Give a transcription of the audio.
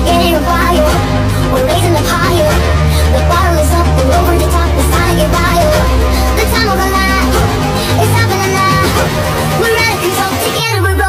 getting wild. We're raising the pile. The bottle is up, we're over the top, it's time to get wild. The time of our life, it's happening now. We're out of control, together we're